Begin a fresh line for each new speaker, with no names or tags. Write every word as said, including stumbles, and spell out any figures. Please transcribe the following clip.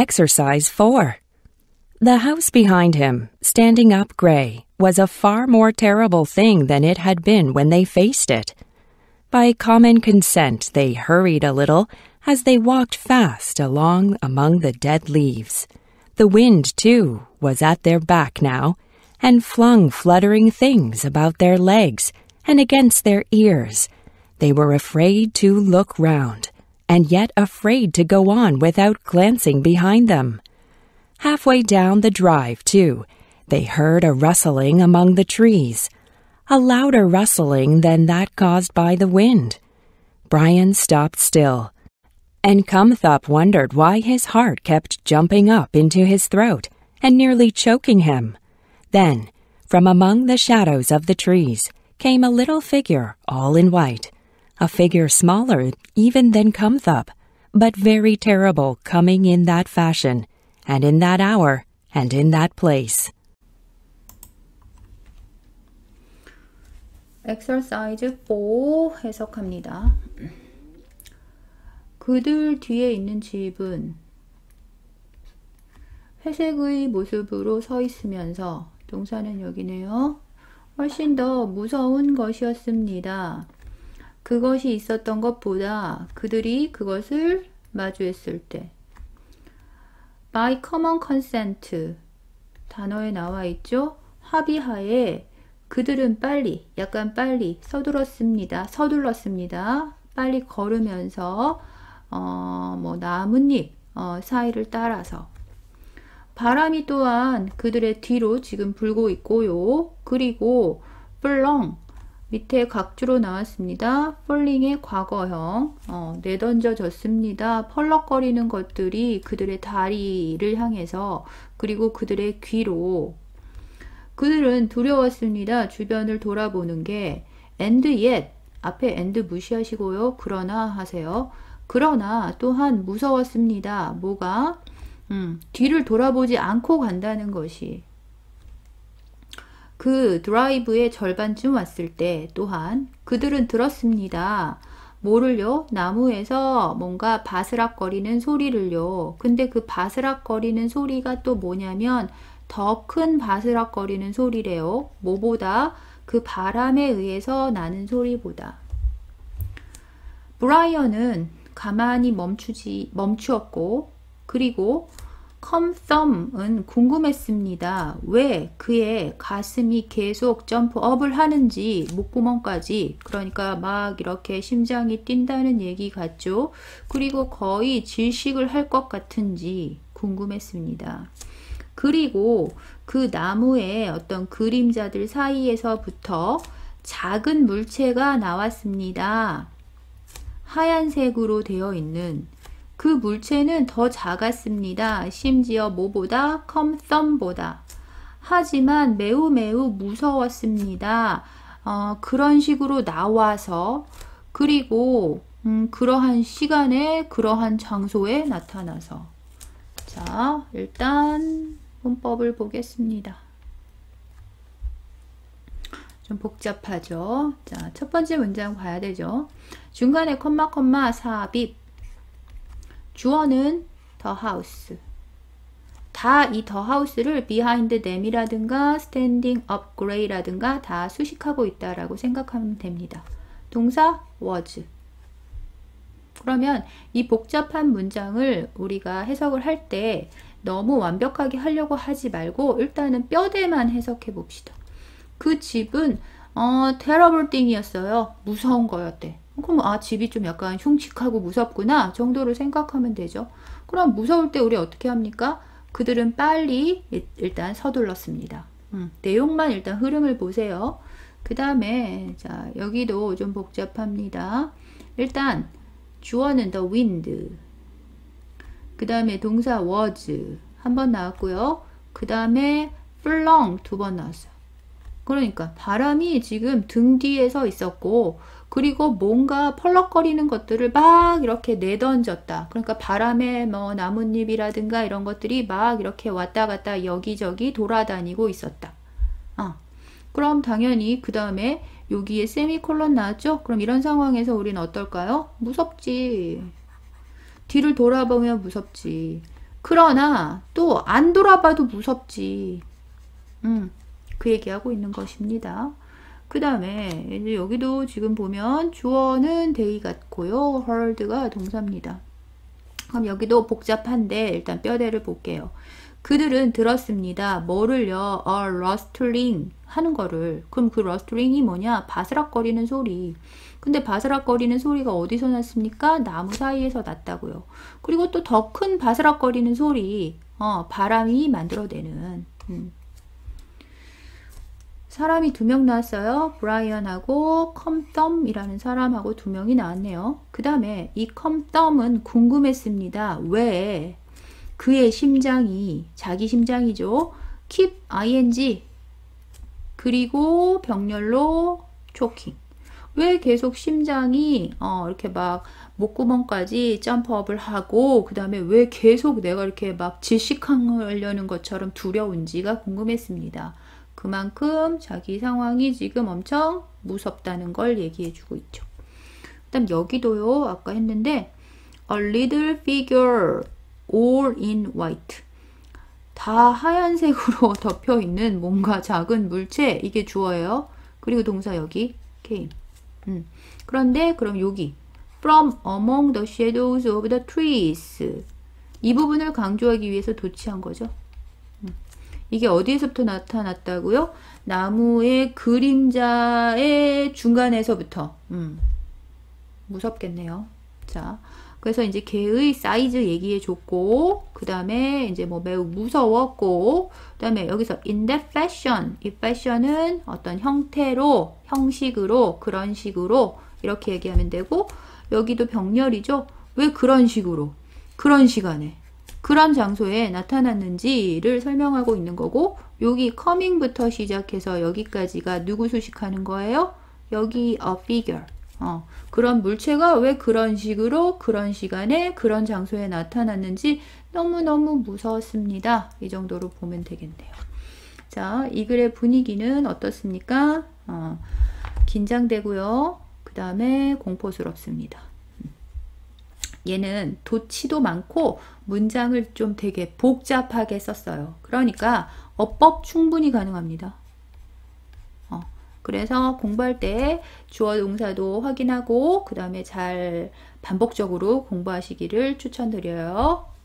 Exercise four. The house behind him, standing up gray, was a far more terrible thing than it had been when they faced it. By common consent, they hurried a little as they walked fast along among the dead leaves. The wind, too, was at their back now, and flung fluttering things about their legs and against their ears. They were afraid to look round, and yet afraid to go on without glancing behind them. Halfway down the drive, too, they heard a rustling among the trees, a louder rustling than that caused by the wind. Brian stopped still, and Comthup wondered why his heart kept jumping up into his throat and nearly choking him. Then, from among the shadows of the trees, came a little figure all in white, a figure smaller even than Comthup, but very terrible coming in that fashion, and in that hour, and in that place.
Exercise four 해석합니다. 그들 뒤에 있는 집은 회색의 모습으로 서 있으면서 동사는 여기네요. 훨씬 더 무서운 것이었습니다. 그것이 있었던 것보다 그들이 그것을 마주했을 때. By common consent 단어에 나와 있죠. 합의하에 그들은 빨리, 약간 빨리 서둘렀습니다. 서둘렀습니다. 빨리 걸으면서 어, 뭐 나뭇잎 어, 사이를 따라서 바람이 또한 그들의 뒤로 지금 불고 있고요. 그리고 furlong 밑에 각주로 나왔습니다. falling 과거형 어, 내던져졌습니다. 펄럭거리는 것들이 그들의 다리를 향해서 그리고 그들의 귀로 그들은 두려웠습니다. 주변을 돌아보는 게 and yet 앞에 and 무시하시고요. 그러나 하세요. 그러나 또한 무서웠습니다. 뭐가? 음, 뒤를 돌아보지 않고 간다는 것이 그 드라이브의 절반쯤 왔을 때 또한 그들은 들었습니다. 뭐를요? 나무에서 뭔가 바스락거리는 소리를요. 근데 그 바스락거리는 소리가 또 뭐냐면 더 큰 바스락거리는 소리래요. 뭐보다? 그 바람에 의해서 나는 소리보다. 브라이언은 가만히 멈추지, 멈추었고 그리고 컴썸은 궁금했습니다. 왜 그의 가슴이 계속 점프업을 하는지 목구멍까지 그러니까 막 이렇게 심장이 뛴다는 얘기 같죠. 그리고 거의 질식을 할 것 같은지 궁금했습니다. 그리고 그 나무의 어떤 그림자들 사이에서부터 작은 물체가 나왔습니다. 하얀색으로 되어 있는 그 물체는 더 작았습니다. 심지어 뭐보다? 컴썸보다. 하지만 매우 매우 무서웠습니다. 어, 그런 식으로 나와서 그리고 음, 그러한 시간에 그러한 장소에 나타나서 자 일단 문법을 보겠습니다. 좀 복잡하죠. 자, 첫 번째 문장 봐야 되죠. 중간에 콤마 콤마 삽입 주어는 the house. 다 이 the house를 behind them이라든가 standing up gray라든가 다 수식하고 있다라고 생각하면 됩니다. 동사 was. 그러면 이 복잡한 문장을 우리가 해석을 할 때 너무 완벽하게 하려고 하지 말고 일단은 뼈대만 해석해 봅시다. 그 집은 어, terrible thing이었어요. 무서운 거였대. 그럼 아 집이 좀 약간 흉측하고 무섭구나 정도로 생각하면 되죠. 그럼 무서울 때 우리 어떻게 합니까? 그들은 빨리 일단 서둘렀습니다. 음, 내용만 일단 흐름을 보세요. 그 다음에 자 여기도 좀 복잡합니다. 일단 주어는 the wind 그 다음에 동사 was 한 번 나왔고요. 그 다음에 furlong 두 번 나왔어요. 그러니까 바람이 지금 등 뒤에 서 있었고 그리고 뭔가 펄럭거리는 것들을 막 이렇게 내던졌다. 그러니까 바람에 뭐 나뭇잎이라든가 이런 것들이 막 이렇게 왔다 갔다 여기저기 돌아다니고 있었다. 어. 그럼 당연히 그 다음에 여기에 세미콜론 나왔죠? 그럼 이런 상황에서 우리는 어떨까요? 무섭지. 뒤를 돌아보면 무섭지. 그러나 또 안 돌아봐도 무섭지. 음, 그 얘기하고 있는 것입니다. 그 다음에 이제 여기도 지금 보면 주어는 they 같고요. heard가 동사입니다. 그럼 여기도 복잡한데 일단 뼈대를 볼게요. 그들은 들었습니다. 뭐를요? a rustling 하는 거를. 그럼 그 rustling이 뭐냐? 바스락거리는 소리. 근데 바스락거리는 소리가 어디서 났습니까? 나무 사이에서 났다고요. 그리고 또 더 큰 바스락거리는 소리, 어, 바람이 만들어내는. 음. 사람이 두 명 나왔어요. 브라이언하고 컴덤이라는 사람하고 두 명이 나왔네요. 그 다음에 이 컴덤은 궁금했습니다. 왜 그의 심장이, 자기 심장이죠. keep ing 그리고 병렬로 choking. 왜 계속 심장이 어, 이렇게 막 목구멍까지 점프업을 하고 그 다음에 왜 계속 내가 이렇게 막 질식하려는 것처럼 두려운지가 궁금했습니다. 그만큼 자기 상황이 지금 엄청 무섭다는 걸 얘기해 주고 있죠. 그 다음 여기도요. 아까 했는데 a little figure all in white. 다 하얀색으로 덮여 있는 뭔가 작은 물체. 이게 주어예요. 그리고 동사 여기 came. 음. 그런데 그럼 여기 from among the shadows of the trees. 이 부분을 강조하기 위해서 도치한 거죠. 이게 어디에서부터 나타났다고요? 나무의 그림자의 중간에서부터. 음, 무섭겠네요. 자, 그래서 이제 개의 사이즈 얘기해 줬고, 그 다음에 이제 뭐 매우 무서웠고, 그 다음에 여기서 in that fashion. 이 fashion은 어떤 형태로, 형식으로, 그런 식으로 이렇게 얘기하면 되고, 여기도 병렬이죠. 왜 그런 식으로, 그런 시간에. 그런 장소에 나타났는지를 설명하고 있는 거고 여기 coming부터 시작해서 여기까지가 누구 수식하는 거예요? 여기 a figure. 어, 그런 물체가 왜 그런 식으로 그런 시간에 그런 장소에 나타났는지 너무너무 무서웠습니다. 이 정도로 보면 되겠네요. 자, 이 글의 분위기는 어떻습니까? 어, 긴장되고요. 그 다음에 공포스럽습니다. 얘는 도치도 많고 문장을 좀 되게 복잡하게 썼어요. 그러니까 어법 충분히 가능합니다. 어, 그래서 공부할 때 주어 동사도 확인하고 그 다음에 잘 반복적으로 공부하시기를 추천드려요.